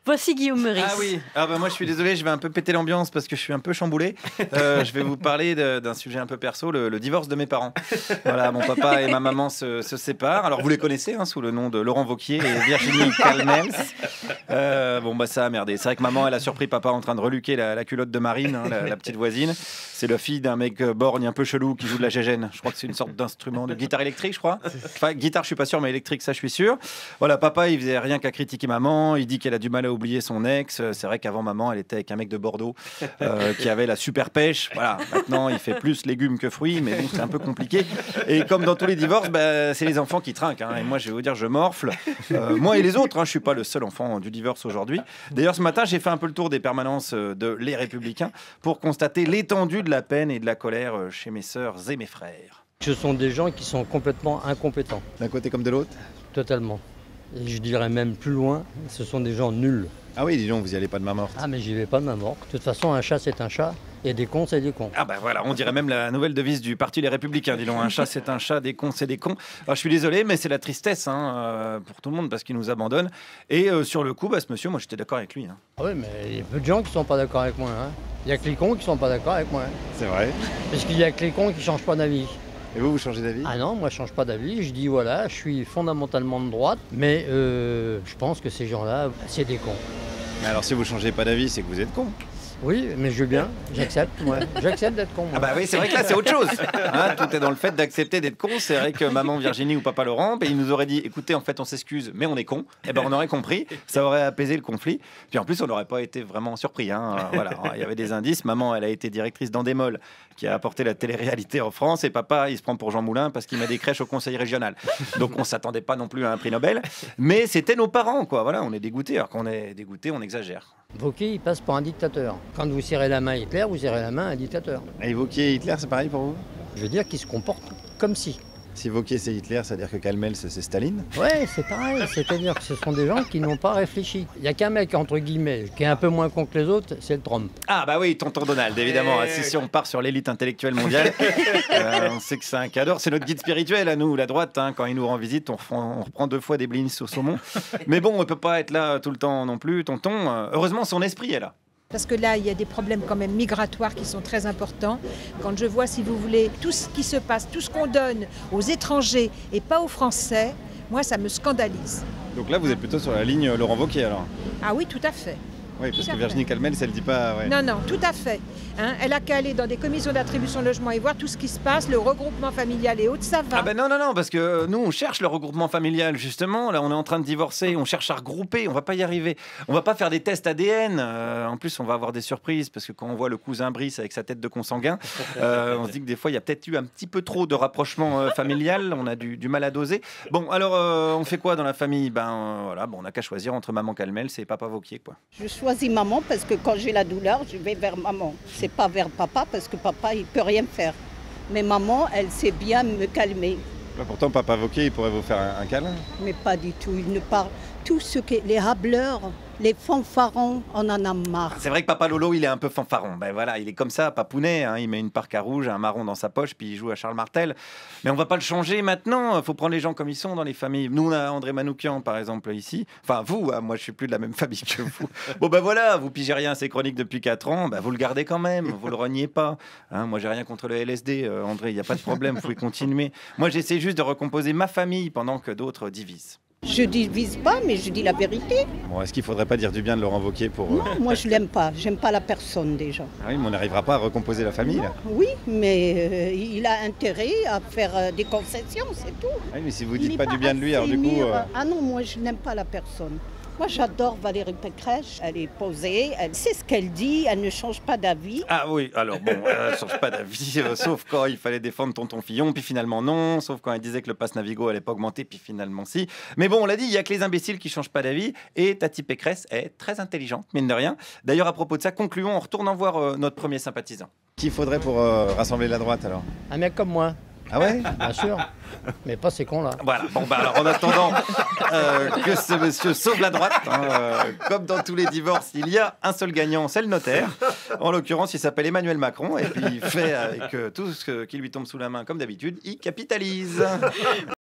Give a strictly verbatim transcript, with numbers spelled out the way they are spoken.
Voici Guillaume Meurice. Ah oui, ah bah moi je suis désolé, je vais un peu péter l'ambiance parce que je suis un peu chamboulé. Euh, je vais vous parler de- d'un sujet un peu perso, le, le divorce de mes parents. Voilà, mon papa et ma maman se, se séparent. Alors vous les connaissez hein, sous le nom de Laurent Wauquiez et Virginie Calmels. Euh, bon bah ça a merdé. C'est vrai que maman elle a surpris papa en train de reluquer la, la culotte de Marine, hein, la, la petite voisine. C'est la fille d'un mec borgne un peu chelou qui joue de la gégène. Je crois que c'est une sorte d'instrument de guitare électrique, je crois. Enfin guitare je suis pas sûr, mais électrique ça je suis sûr. Voilà, papa il faisait rien qu'à critiquer maman. Il dit qu'elle a du mal à oublier son ex. C'est vrai qu'avant maman elle était avec un mec de Bordeaux euh, qui avait la super pêche. Voilà, maintenant il fait plus légumes que fruits, mais bon c'est un peu compliqué. Et comme dans tous les divorces, bah, c'est les enfants qui trinquent. Hein. Et moi je vais vous dire, je morfle. Euh, moi et les autres, hein, je suis pas le seul enfant du divorce aujourd'hui. D'ailleurs ce matin j'ai fait un peu le tour des permanences de Les Républicains pour constater l'étendue de la peine et de la colère chez mes sœurs et mes frères. Ce sont des gens qui sont complètement incompétents, D'un côté comme de l'autre. totalement. Et je dirais même plus loin, ce sont des gens nuls. Ah oui, dis donc, vous y allez pas de main morte. Ah mais j'y vais pas de ma mort. De toute façon, un chat c'est un chat, et des cons c'est des cons. Ah bah voilà, on dirait même la nouvelle devise du Parti Les Républicains. Dis donc, un chat c'est un chat, des cons c'est des cons. Alors je suis désolé, mais c'est la tristesse hein, euh, pour tout le monde parce qu'il nous abandonne. Et euh, sur le coup, bah, ce monsieur, moi j'étais d'accord avec lui. Hein. Ah oui, mais il y a peu de gens qui sont pas d'accord avec moi. hein. Il y a que les cons qui sont pas d'accord avec moi. hein. C'est vrai. Parce qu'il y a que les cons qui changent pas d'avis. Et vous, vous changez d'avis? Ah non, moi je change pas d'avis. Je dis voilà, je suis fondamentalement de droite, mais euh, je pense que ces gens-là, c'est des cons. Mais alors si vous changez pas d'avis, c'est que vous êtes con. Oui, mais je veux bien, j'accepte, moi. J'accepte d'être con, moi. Ah bah oui, c'est vrai que là c'est autre chose. Hein, tout est dans le fait d'accepter d'être con. C'est vrai que maman Virginie ou papa Laurent, bah, ils nous auraient dit, écoutez, en fait on s'excuse, mais on est con. Et ben on aurait compris, ça aurait apaisé le conflit. Puis en plus on n'aurait pas été vraiment surpris. Hein. Voilà, il y avait des indices. Maman, elle a été directrice d'Endemol, qui a apporté la télé-réalité en France, et papa, il se prend pour Jean Moulin parce qu'il met des crèches au conseil régional. Donc on s'attendait pas non plus à un prix Nobel, mais c'était nos parents, quoi. Voilà, on est dégoûté. Alors qu'on est dégoûté, on exagère. Wauquiez, il passe pour un dictateur. Quand vous serrez la main à Hitler, vous serrez la main à un dictateur. Et Wauquiez et Hitler, c'est pareil pour vous? Je veux dire qu'il se comporte comme si. Si Wauquiez c'est Hitler, ça veut dire que Calmels c'est Staline? Ouais, c'est pareil. C'est-à-dire que ce sont des gens qui n'ont pas réfléchi. Il n'y a qu'un mec, entre guillemets, qui est un peu moins con que les autres, c'est le Trump. Ah bah oui, tonton Donald, évidemment. Si, si on part sur l'élite intellectuelle mondiale, euh, on sait que c'est un cadeau. C'est notre guide spirituel à nous, la droite. Hein, quand il nous rend visite, on reprend, on reprend deux fois des blins au saumon. Mais bon, on peut pas être là tout le temps non plus, tonton. Euh, heureusement, son esprit est là. Parce que là, il y a des problèmes quand même migratoires qui sont très importants. Quand je vois, si vous voulez, tout ce qui se passe, tout ce qu'on donne aux étrangers et pas aux Français, moi, ça me scandalise. Donc là, vous êtes plutôt sur la ligne Laurent Wauquiez alors? Ah oui, tout à fait. Oui, parce Tout à que Virginie Calmels, elle dit pas... Ouais. Non, non, tout à fait. Hein, elle a qu'à aller dans des commissions d'attribution de logement et voir tout ce qui se passe, le regroupement familial et autres, ça va. Ah ben non, non, non, parce que nous, on cherche le regroupement familial, justement. Là, on est en train de divorcer, on cherche à regrouper, on va pas y arriver. On va pas faire des tests A D N. Euh, en plus, on va avoir des surprises, parce que quand on voit le cousin Brice avec sa tête de consanguin, euh, on se dit que des fois, il y a peut-être eu un petit peu trop de rapprochement euh, familial. On a du, du mal à doser. Bon, alors, euh, on fait quoi dans la famille? Ben euh, voilà, bon, on n'a qu'à choisir entre maman Calmels et papa Wauquiez, quoi. Je choisis maman parce que quand j'ai la douleur, je vais vers maman. C'est pas vers papa parce que papa, il peut rien faire. Mais maman, elle sait bien me calmer. Là, pourtant, papa Wauquiez, il pourrait vous faire un, un câlin. Mais pas du tout. Il ne parle. Tout ce que les hableurs, les fanfarons, on en a marre. C'est vrai que papa Lolo, il est un peu fanfaron. Ben voilà, il est comme ça, papounet. Hein, il met une parka rouge, un marron dans sa poche, puis il joue à Charles Martel. Mais on va pas le changer maintenant. Il faut prendre les gens comme ils sont dans les familles. Nous, on a André Manoukian, par exemple, ici. Enfin, vous, hein, moi, je suis plus de la même famille que vous. Bon, ben voilà, vous pigez rien à ces chroniques depuis quatre ans. Ben, vous le gardez quand même. Vous le reniez pas. Hein, moi, j'ai rien contre le L S D, euh, André. Il n'y a pas de problème. Vous pouvez continuer. Moi, j'essaie juste de recomposer ma famille pendant que d'autres divisent. Je divise pas, mais je dis la vérité. Bon, est-ce qu'il faudrait pas dire du bien de Laurent Wauquiez pour... euh, Non, moi je l'aime pas. J'aime pas la personne déjà. Ah oui, mais on n'arrivera pas à recomposer la famille, là. Oui, mais euh, il a intérêt à faire euh, des concessions, c'est tout. Ah oui, mais si vous Il dites est pas du bien de lui, alors assez du coup... mûr. euh, Ah non, moi je n'aime pas la personne. Moi j'adore Valérie Pécresse, elle est posée, elle sait ce qu'elle dit, elle ne change pas d'avis. Ah oui, alors bon, euh, change pas d'avis, euh, sauf quand il fallait défendre tonton Fillon, puis finalement non, sauf quand il disait que le pass Navigo allait pas augmenter, puis finalement si. Mais bon, on l'a dit, il y a que les imbéciles qui changent pas d'avis, et Tati Pécresse est très intelligente, mine de rien. D'ailleurs, à propos de ça, concluons en retournant voir euh, notre premier sympathisant. Qui faudrait pour euh, rassembler la droite, alors? Un mec comme moi, Ah ouais? bien sûr. Mais pas ces cons-là. Voilà, bon bah alors en attendant euh, que ce monsieur sauve la droite, hein, euh, comme dans tous les divorces, il y a un seul gagnant, c'est le notaire. En l'occurrence, il s'appelle Emmanuel Macron, et puis il fait avec euh, tout ce qui lui tombe sous la main, comme d'habitude, il capitalise.